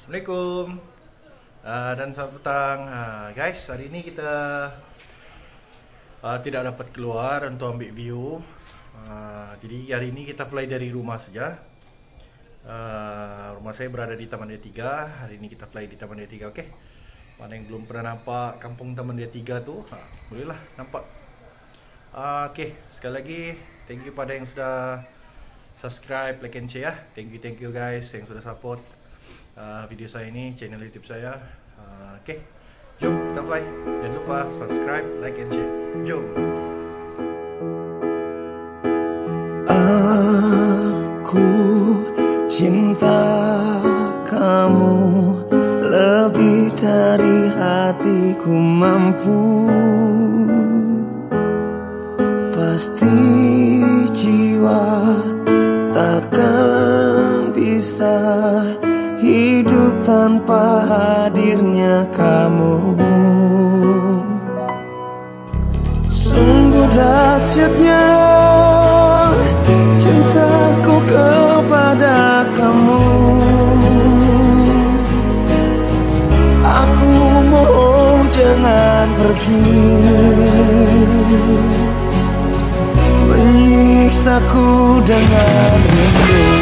Assalamualaikum dan selamat petang. Guys, hari ini kita tidak dapat keluar untuk ambil view. Jadi hari ini kita fly dari rumah saja. Rumah saya berada di Taman Dia 3. Hari ini kita fly di Taman Dia 3. Oke. Mana yang belum pernah nampak kampung Taman Dia 3 tuh, bolehlah nampak. Oke, sekali lagi thank you pada yang sudah subscribe, like and share ya. Thank you guys yang sudah support video saya ini, channel YouTube saya. Oke, jom kita fly. Jangan lupa subscribe, like and share. Jom. Aku cinta kamu lebih dari hatiku mampu. Pasti jiwa takkan bisa hidup tanpa hadirnya kamu. Sungguh dahsyatnya cintaku kepada kamu. Aku mohon jangan pergi, menyiksaku dengan rindu.